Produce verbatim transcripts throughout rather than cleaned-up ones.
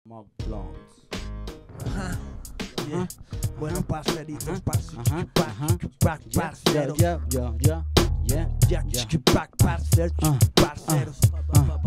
Smoke blunts. Ajá. Yeah. Ajá. Bueno, parceritos, Ajá. parceritos, Ajá. back, Ajá. back, Yeah, parceros. yeah, yeah, yeah, yeah, Yeah, yeah. chiqui, back, parceros, Ah, parceros. ah,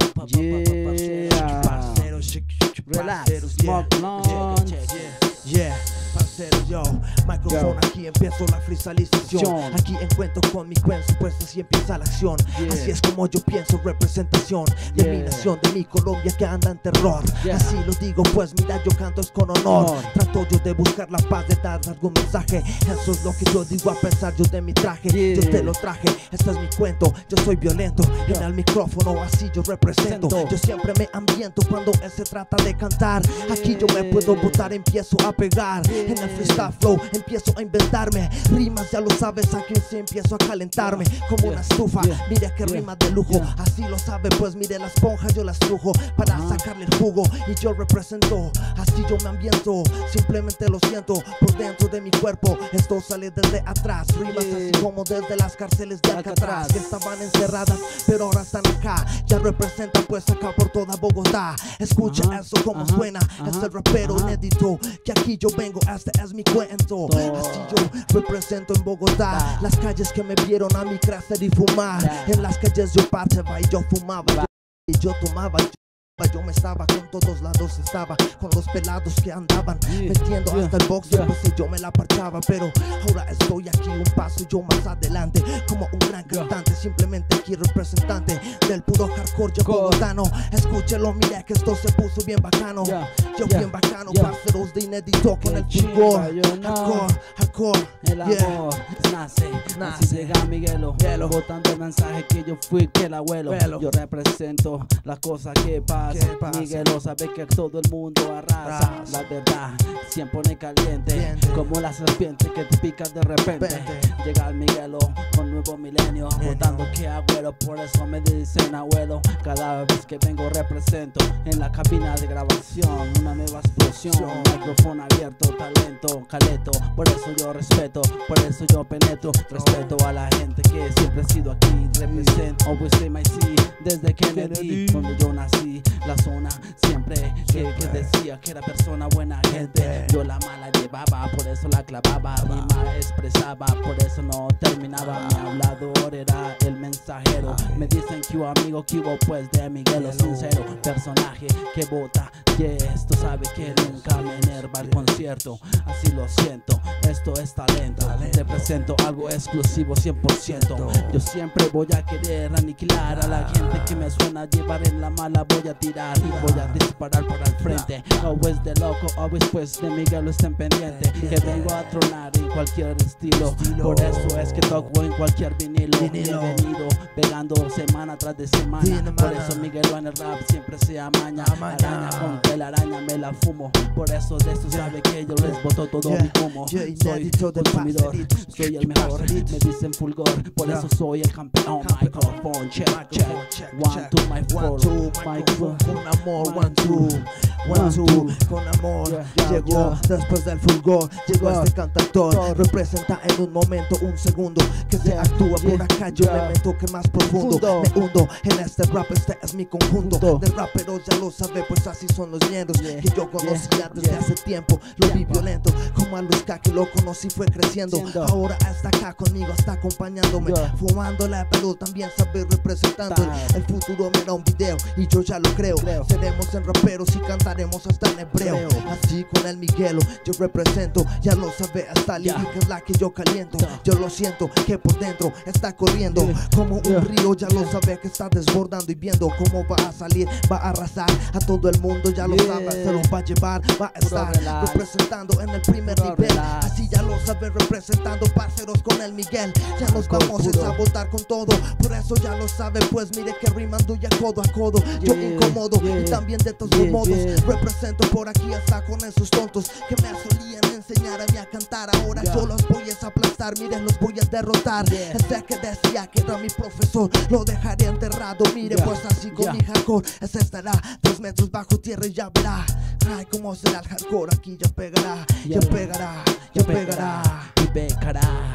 yeah. Parceros, chiqui, chiqui, Relax, parceros, yeah. smoke blunts. Yeah, yeah, parceros, yo. Microphone, Yo. aquí empiezo la freestylización. John. Aquí encuentro con mi cuento, pues así empieza la acción. Yeah. Así es como yo pienso, representación de Yeah. mi nación, de mi Colombia que anda en terror. Yeah. Así lo digo, pues mira, yo canto es con honor. Honor. Trato yo de buscar la paz, de dar algún mensaje. Eso es lo que yo digo a pesar yo de mi traje. Yeah. Yo te lo traje, este es mi cuento. Yo soy violento, en Yeah. el micrófono así yo represento. Siento. Yo siempre me ambiento cuando se trata de cantar. Aquí yo me puedo botar, empiezo a pegar. Yeah. En el freestyle flow empiezo a inventarme rimas, ya lo sabes, aquí sí empiezo a calentarme como Yeah. una estufa. Yeah. Mire que Yeah. rima de lujo, Yeah. así lo sabe, pues mire la esponja yo la estrujo para Ah. sacarle el jugo y yo represento. Así yo me ambiento, simplemente lo siento por dentro de mi cuerpo. Esto sale desde atrás, rimas Yeah. así como desde las cárceles de Alcatraz, Alcatraz. que estaban encerradas pero ahora están acá. Ya representan pues acá por toda Bogotá. Escucha Ajá. eso como Ajá. suena, Ajá. este rapero Ajá. inédito, que aquí yo vengo, este es mi cuento. Así yo represento en Bogotá, Ah. las calles que me vieron a mí crecer y fumar. Yeah. En las calles yo parchaba y yo fumaba, yo, y yo tomaba. Yo, yo me estaba con todos lados, estaba con los pelados que andaban Yeah. metiendo Yeah. hasta el box, Yeah. pues y yo me la parchaba. Pero ahora estoy aquí un paso yo más adelante, como un gran Yeah. cantante, simplemente aquí representante del puro hardcore yo Go. bogotano. Escúchelo, mira que esto se puso bien bacano. Yeah. Yo Yeah. bien bacano, Yeah. parceros de inédito con Qué el chimba, fulgor. yo no. Hardcore, hardcore, El yeah. amor nace, Nace. así llega Miguelo, Miguelo. botando el mensaje que yo fui que el abuelo. Miguelo. Yo represento las cosas que pasan. ¿Qué pasa? Miguelo sabe que todo el mundo arrasa. Arrasa. La verdad siempre pone caliente, Caliente. como la serpiente que te pica de repente. Vente. Llega el Miguelo con nuevo milenio, Milenio. votando que abuelo, por eso me dicen abuelo. Cada vez que vengo represento en la cabina de grabación una nueva explosión. Micrófono abierto, talento, caleto. Por eso yo respeto, por eso yo penetro. Respeto a la gente que siempre he sido aquí. Represento, always say my C, desde Kennedy, Kennedy. donde yo nací. La zona siempre que, que decía que era persona buena gente. Yo la mala llevaba, por eso la clavaba. Rima expresaba, por eso no terminaba. Mi hablador era el mensajero. Me dicen que hubo amigo, que hubo pues de Miguelo, sincero. Personaje que vota, yes, tú sabes que nunca me enerva el concierto. Así lo siento, esto es talento. Represento algo exclusivo cien por ciento. Yo siempre voy a querer aniquilar a la gente que me suena llevar en la mala. Voy a tirar, voy a disparar para el frente. Always de loco, always pues de Miguelo estén pendiente. Que vengo a tronar en cualquier estilo. Por eso es que toco en cualquier vinilo. Vinilo. Bienvenido, pegando semana tras de semana. Semana. Por eso Miguelo en el rap siempre se amaña. Amaña. Araña con telaraña me la fumo. Por eso de esto sabe que yo les boto todo Yeah. mi humo. Yeah, Soy inédito de consumidor, parceritos. soy el mejor. Parceritos. Me dicen fulgor, por Yeah. eso soy el campeón. Microphone, check, Microphone, check. check, One, check. two, my One, four. two, Microphone. microphone con amor, One, one, two, one, One, two, two. con amor. Yeah, yeah, Llegó yeah. después del fulgor, llegó Yeah. este cantautor. Yeah. Representa en un momento, un segundo, que se Yeah, actúa por yeah, acá. Yo yeah. me meto que más profundo, Fundo. me hundo en este rap, este es mi conjunto. Fundo. De raperos ya lo sabe, pues así son los ñeros Yeah, que yo conocía yeah, desde yeah. hace tiempo. Lo vi Yeah. violento, como a Luzca que lo conocí fue creciendo. Siendo. Ahora está acá conmigo, está acompañándome, Yeah. fumándola, pero también sabe representando el, Ta. el futuro. Me da un video y yo ya lo creo. Creo. Seremos en raperos y cantaremos hasta en hebreo. Creo. Así con el Miguelo yo represento, ya lo sabe, hasta Yeah. lírica es la que yo caliento. Yeah. Yo lo siento que por dentro está corriendo Yeah. como un Yeah. río, ya lo sabe que está desbordando y viendo cómo va a salir, va a arrasar a todo el mundo, ya lo Yeah. sabe, se lo va a llevar, va a estar relax. representando en el primer Puro nivel. relax. Así ya lo sabe, representando parceros con el Miguel. Ya nos Hardcore vamos puro. a botar con todo, por eso ya lo sabe, pues mire que rimando ya codo a codo. Yo Yeah, incomodo yeah, y también de todos yeah, modos yeah. represento por aquí hasta con esos tontos que me solían enseñar a mí a cantar. Ahora Yeah. yo los voy a aplastar, miren, los voy a derrotar. Yeah. Ese que decía que era mi profesor, lo dejaré enterrado. Mire, Yeah. pues así con Yeah. mi hardcore, ese estará dos metros bajo tierra y ya verá. Ay, cómo será el hardcore, aquí ya pegará, ya Yeah. pegará, ya pegará. Y pegará.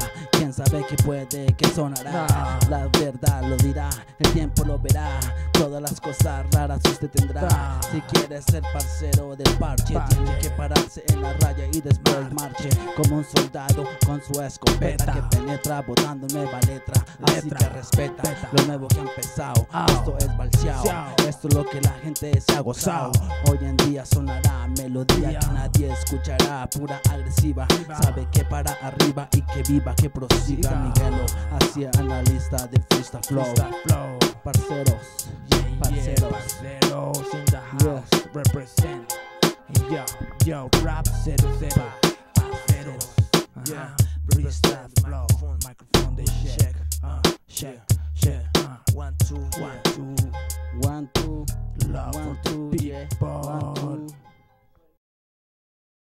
quién sabe que puede que sonará. Nah. La verdad lo dirá, el tiempo lo verá. Todas las cosas raras usted tendrá. Nah. Si quiere ser parcero del parche, Parche. tiene que pararse en la raya y después marche como un soldado con su escopeta Peta. que penetra botando nueva letra. Así Letra. que respeta Peta. lo nuevo que ha empezado. Au. Esto es balseao, Siao. esto es lo que la gente se ha gozado. Hoy en día sonará melodía Día. que nadie escuchará, pura agresiva. Viva. Sabe que para arriba y que viva, que prosiga. Siga. Miguelo hacia analista de freestyle flow. Freestyle flow. Parceros, Yeah, yeah, parceros. parceros in the house, Yes. represent. Yo, yo, rap cero cero, parceros. Yeah, Freestyle flow, microphone de check, uh, check, check, uh, One, two, one, yeah. two, One, two, love one, for two, the yeah. people. One, two.